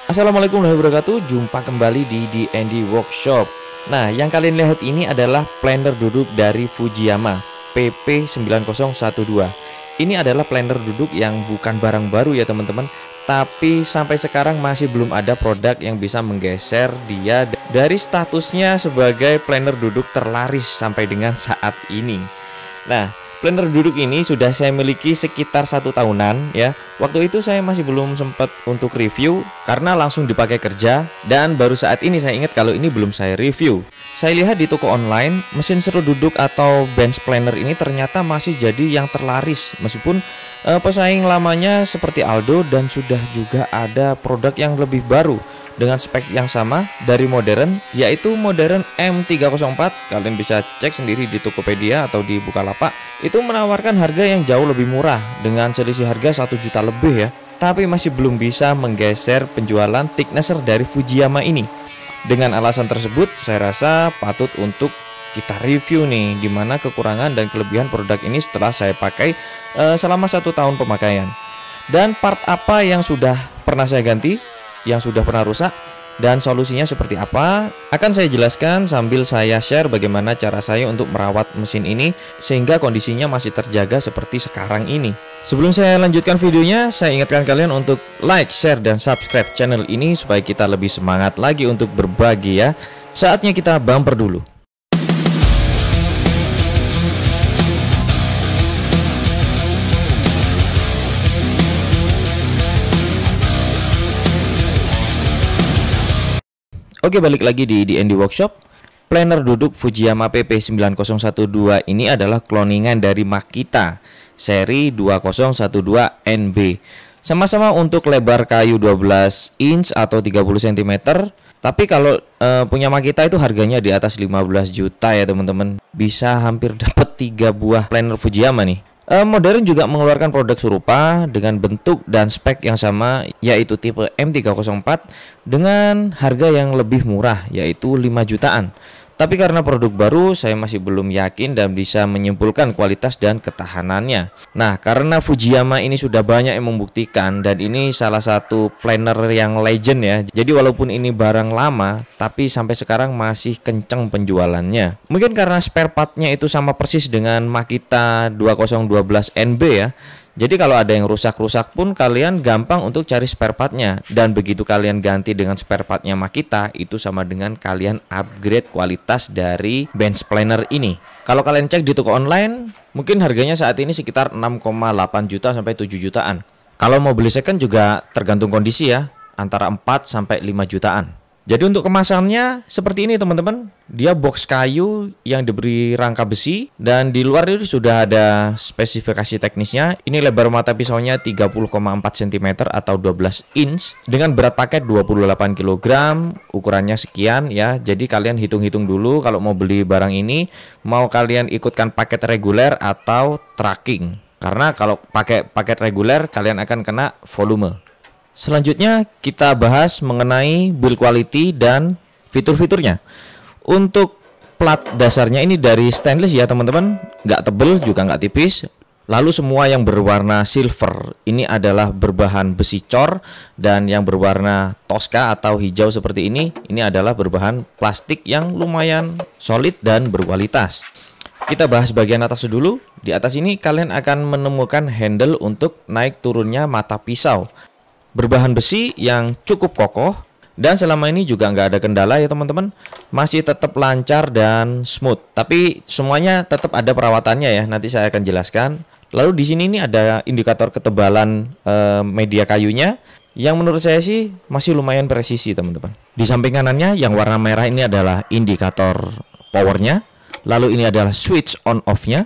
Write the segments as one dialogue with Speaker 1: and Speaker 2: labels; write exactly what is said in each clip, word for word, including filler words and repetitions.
Speaker 1: Assalamualaikum warahmatullahi wabarakatuh. Jumpa kembali di D and D Workshop. Nah, yang kalian lihat ini adalah planner duduk dari Fujiyama P P sembilan nol satu dua. Ini adalah planner duduk yang bukan barang baru ya teman-teman, tapi sampai sekarang masih belum ada produk yang bisa menggeser dia dari statusnya sebagai planner duduk terlaris sampai dengan saat ini. Nah, planner duduk ini sudah saya miliki sekitar satu tahunan ya. Waktu itu saya masih belum sempat untuk review karena langsung dipakai kerja, dan baru saat ini saya ingat kalau ini belum saya review. Saya lihat di toko online, mesin serut duduk atau bench planner ini ternyata masih jadi yang terlaris, meskipun eh, pesaing lamanya seperti Aldo, dan sudah juga ada produk yang lebih baru dengan spek yang sama dari Modern, yaitu Modern M tiga nol empat. Kalian bisa cek sendiri di Tokopedia atau di Bukalapak. Itu menawarkan harga yang jauh lebih murah dengan selisih harga satu juta lebih ya. Tapi masih belum bisa menggeser penjualan thicknesser dari Fujiyama ini. Dengan alasan tersebut, saya rasa patut untuk kita review nih, dimana kekurangan dan kelebihan produk ini setelah saya pakai uh, selama satu tahun pemakaian. Dan part apa yang sudah pernah saya ganti, yang sudah pernah rusak, dan solusinya seperti apa akan saya jelaskan sambil saya share bagaimana cara saya untuk merawat mesin ini sehingga kondisinya masih terjaga seperti sekarang ini. Sebelum saya lanjutkan videonya, saya ingatkan kalian untuk like, share, dan subscribe channel ini supaya kita lebih semangat lagi untuk berbagi ya. Saatnya kita bumper dulu. Oke, balik lagi di D and D Workshop. Planner duduk Fujiyama P P sembilan nol satu dua ini adalah cloningan dari Makita seri dua nol satu dua N B. Sama-sama untuk lebar kayu dua belas inch atau tiga puluh sentimeter. Tapi kalau e, punya Makita itu harganya di atas lima belas juta ya teman-teman. Bisa hampir dapat tiga buah planner Fujiyama nih. E, Modern juga mengeluarkan produk serupa dengan bentuk dan spek yang sama, yaitu tipe M tiga nol empat dengan harga yang lebih murah, yaitu lima jutaan. Tapi karena produk baru, saya masih belum yakin dan bisa menyimpulkan kualitas dan ketahanannya. Nah, karena Fujiyama ini sudah banyak yang membuktikan, dan ini salah satu planner yang legend ya. Jadi walaupun ini barang lama, tapi sampai sekarang masih kenceng penjualannya. Mungkin karena spare partnya itu sama persis dengan Makita dua nol satu dua N B ya. Jadi kalau ada yang rusak-rusak pun kalian gampang untuk cari spare partnya. Dan begitu kalian ganti dengan spare partnya Makita, itu sama dengan kalian upgrade kualitas dari bench planner ini. Kalau kalian cek di toko online, mungkin harganya saat ini sekitar enam koma delapan juta sampai tujuh jutaan. Kalau mau beli second juga tergantung kondisi ya, antara empat sampai lima jutaan. Jadi untuk kemasannya seperti ini teman-teman. Dia box kayu yang diberi rangka besi, dan di luar itu sudah ada spesifikasi teknisnya. Ini lebar mata pisaunya tiga puluh koma empat sentimeter atau dua belas inch dengan berat paket dua puluh delapan kilogram, ukurannya sekian ya. Jadi kalian hitung-hitung dulu kalau mau beli barang ini, mau kalian ikutkan paket reguler atau tracking. Karena kalau pakai paket reguler kalian akan kena volume. Selanjutnya kita bahas mengenai build quality dan fitur-fiturnya. Untuk plat dasarnya ini dari stainless ya teman-teman, nggak tebel juga nggak tipis. Lalu semua yang berwarna silver ini adalah berbahan besi cor, dan yang berwarna Tosca atau hijau seperti ini, ini adalah berbahan plastik yang lumayan solid dan berkualitas. Kita bahas bagian atas dulu. Di atas ini kalian akan menemukan handle untuk naik turunnya mata pisau. Berbahan besi yang cukup kokoh, dan selama ini juga nggak ada kendala ya teman-teman. Masih tetap lancar dan smooth. Tapi semuanya tetap ada perawatannya ya. Nanti saya akan jelaskan. Lalu di sini ini ada indikator ketebalan e, media kayunya, yang menurut saya sih masih lumayan presisi teman-teman. Di samping kanannya yang warna merah ini adalah indikator powernya. Lalu ini adalah switch on off-nya.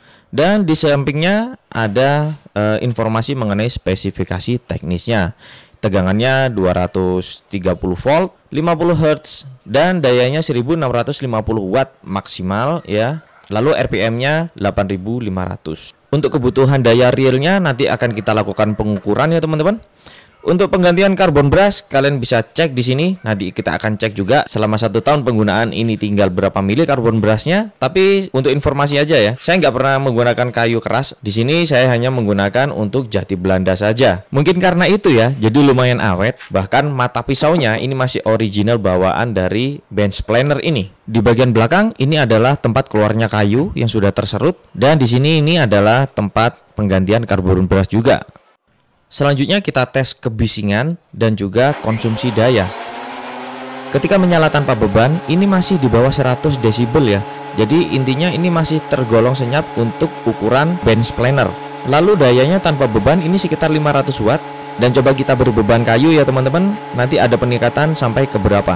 Speaker 1: Dan di sampingnya ada e, informasi mengenai spesifikasi teknisnya. Tegangannya dua ratus tiga puluh volt, lima puluh hertz, dan dayanya seribu enam ratus lima puluh watt maksimal ya. Lalu R P M-nya delapan ribu lima ratus. Untuk kebutuhan daya realnya nanti akan kita lakukan pengukuran ya teman-teman. Untuk penggantian karbon brush kalian bisa cek di sini. Nanti kita akan cek juga selama satu tahun penggunaan ini tinggal berapa mili karbon brushnya. Tapi untuk informasi aja ya, saya nggak pernah menggunakan kayu keras. Di sini saya hanya menggunakan untuk jati Belanda saja. Mungkin karena itu ya, jadi lumayan awet. Bahkan mata pisaunya ini masih original bawaan dari bench planer ini. Di bagian belakang ini adalah tempat keluarnya kayu yang sudah terserut, dan di sini ini adalah tempat penggantian karbon brush juga. Selanjutnya kita tes kebisingan dan juga konsumsi daya. Ketika menyala tanpa beban, ini masih di bawah seratus desibel ya. Jadi intinya ini masih tergolong senyap untuk ukuran bench planer. Lalu dayanya tanpa beban ini sekitar lima ratus watt. Dan coba kita beri beban kayu ya teman-teman. Nanti ada peningkatan sampai ke berapa.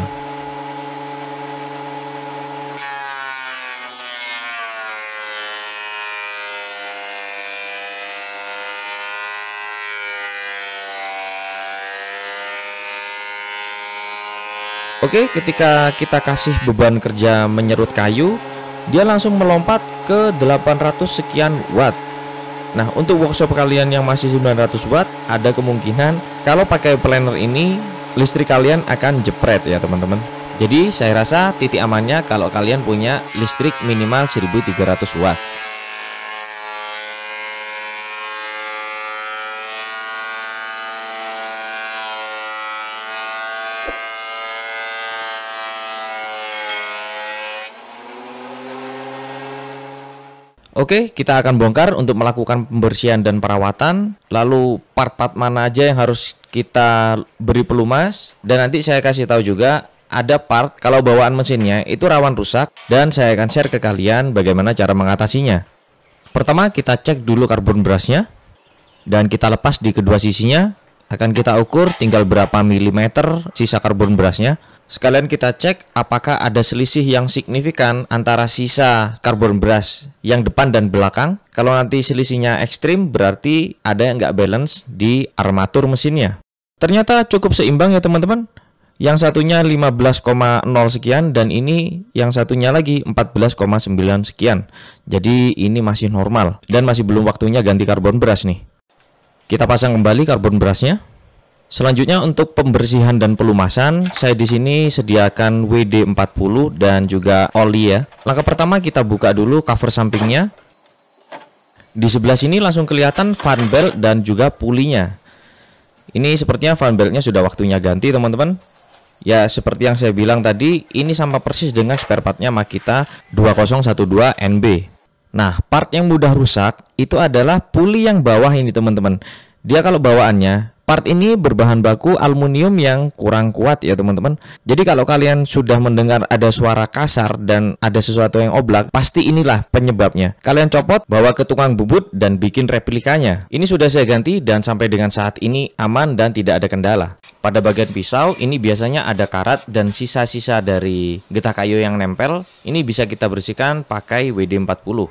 Speaker 1: Oke, ketika kita kasih beban kerja menyerut kayu, dia langsung melompat ke delapan ratus sekian watt. Nah, untuk workshop kalian yang masih sembilan ratus watt, ada kemungkinan kalau pakai planer ini listrik kalian akan jepret ya teman-teman. Jadi saya rasa titik amannya kalau kalian punya listrik minimal seribu tiga ratus watt. Oke, kita akan bongkar untuk melakukan pembersihan dan perawatan. Lalu part-part mana aja yang harus kita beri pelumas. Dan nanti saya kasih tahu juga ada part kalau bawaan mesinnya itu rawan rusak. Dan saya akan share ke kalian bagaimana cara mengatasinya. Pertama kita cek dulu karbon brushnya. Dan kita lepas di kedua sisinya. Akan kita ukur tinggal berapa milimeter sisa karbon brushnya. Sekalian kita cek apakah ada selisih yang signifikan antara sisa karbon brush yang depan dan belakang. Kalau nanti selisihnya ekstrim berarti ada yang nggak balance di armatur mesinnya. Ternyata cukup seimbang ya teman-teman. Yang satunya lima belas koma nol sekian dan ini yang satunya lagi empat belas koma sembilan sekian. Jadi ini masih normal dan masih belum waktunya ganti karbon brush nih. Kita pasang kembali karbon brushnya. Selanjutnya untuk pembersihan dan pelumasan, saya di sini sediakan W D empat puluh dan juga oli ya. Langkah pertama kita buka dulu cover sampingnya. Di sebelah sini langsung kelihatan fan belt dan juga pulinya. Ini sepertinya fan beltnya sudah waktunya ganti teman-teman. Ya seperti yang saya bilang tadi, ini sama persis dengan spare partnya Makita dua nol satu dua N B. Nah, part yang mudah rusak itu adalah puli yang bawah ini teman-teman. Dia kalau bawaannya part ini berbahan baku aluminium yang kurang kuat ya teman-teman. Jadi kalau kalian sudah mendengar ada suara kasar dan ada sesuatu yang oblak, pasti inilah penyebabnya. Kalian copot, bawa ke tukang bubut dan bikin replikanya. Ini sudah saya ganti dan sampai dengan saat ini aman dan tidak ada kendala. Pada bagian pisau ini biasanya ada karat dan sisa-sisa dari getah kayu yang nempel. Ini bisa kita bersihkan pakai W D empat puluh.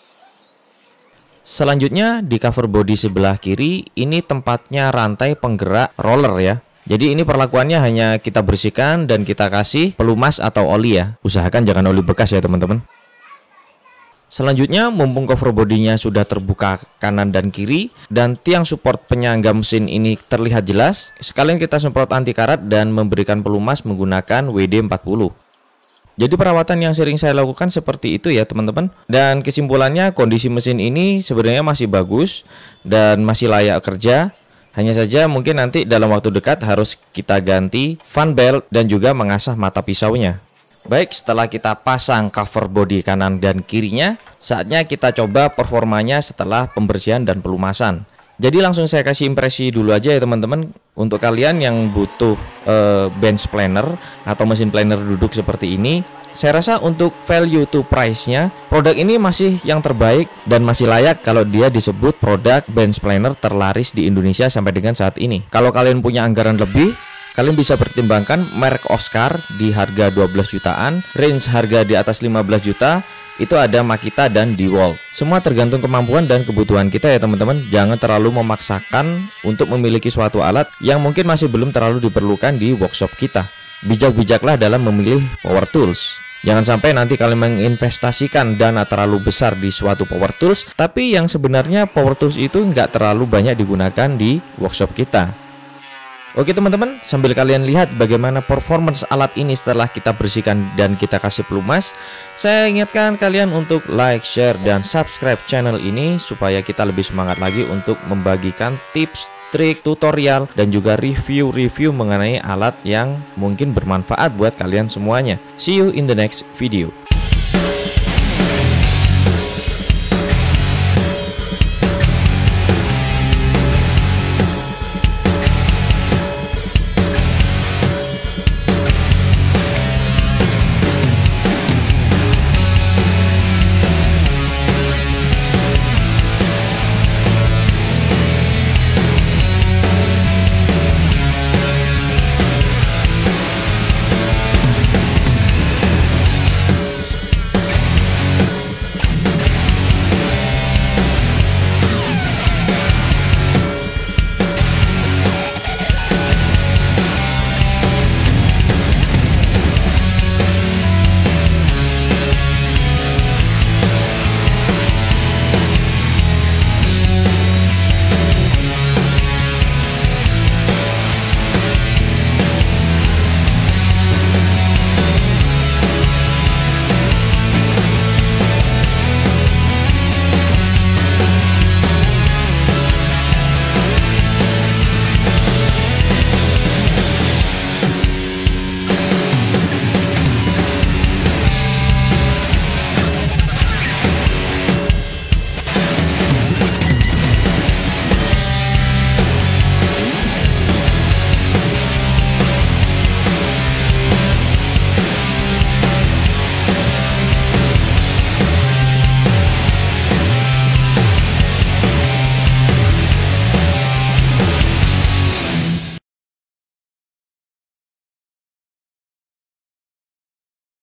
Speaker 1: Selanjutnya di cover bodi sebelah kiri ini tempatnya rantai penggerak roller ya. Jadi ini perlakuannya hanya kita bersihkan dan kita kasih pelumas atau oli ya. Usahakan jangan oli bekas ya teman-teman. Selanjutnya mumpung cover bodinya sudah terbuka kanan dan kiri dan tiang support penyangga mesin ini terlihat jelas, sekalian kita semprot anti karat dan memberikan pelumas menggunakan W D empat puluh. Jadi perawatan yang sering saya lakukan seperti itu ya teman-teman. Dan kesimpulannya kondisi mesin ini sebenarnya masih bagus dan masih layak kerja. Hanya saja mungkin nanti dalam waktu dekat harus kita ganti fan belt dan juga mengasah mata pisaunya. Baik, setelah kita pasang cover bodi kanan dan kirinya, saatnya kita coba performanya setelah pembersihan dan pelumasan. Jadi langsung saya kasih impresi dulu aja ya teman-teman. Untuk kalian yang butuh uh, bench planer atau mesin planer duduk seperti ini, saya rasa untuk value to price-nya produk ini masih yang terbaik dan masih layak kalau dia disebut produk bench planer terlaris di Indonesia sampai dengan saat ini. Kalau kalian punya anggaran lebih, kalian bisa pertimbangkan merek Oscar di harga dua belas jutaan, range harga di atas lima belas juta. Itu ada Makita dan DeWalt. Semua tergantung kemampuan dan kebutuhan kita ya teman-teman. Jangan terlalu memaksakan untuk memiliki suatu alat yang mungkin masih belum terlalu diperlukan di workshop kita. Bijak-bijaklah dalam memilih power tools. Jangan sampai nanti kalian menginvestasikan dana terlalu besar di suatu power tools, tapi yang sebenarnya power tools itu nggak terlalu banyak digunakan di workshop kita. Oke teman-teman, sambil kalian lihat bagaimana performance alat ini setelah kita bersihkan dan kita kasih pelumas, saya ingatkan kalian untuk like, share, dan subscribe channel ini supaya kita lebih semangat lagi untuk membagikan tips, trik, tutorial, dan juga review-review mengenai alat yang mungkin bermanfaat buat kalian semuanya. See you in the next video.